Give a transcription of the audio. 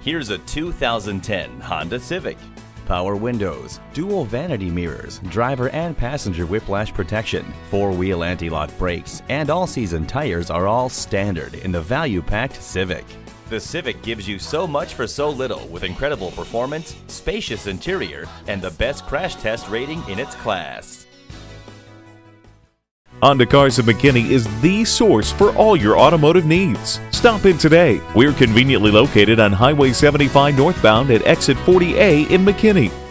Here's a 2010 Honda Civic. Power windows, dual vanity mirrors, driver and passenger whiplash protection, four-wheel anti-lock brakes, and all-season tires are all standard in the value-packed Civic. The Civic gives you so much for so little with incredible performance, spacious interior, and the best crash test rating in its class. Honda Cars of McKinney is the source for all your automotive needs. Stop in today. We're conveniently located on Highway 75 northbound at exit 40A in McKinney.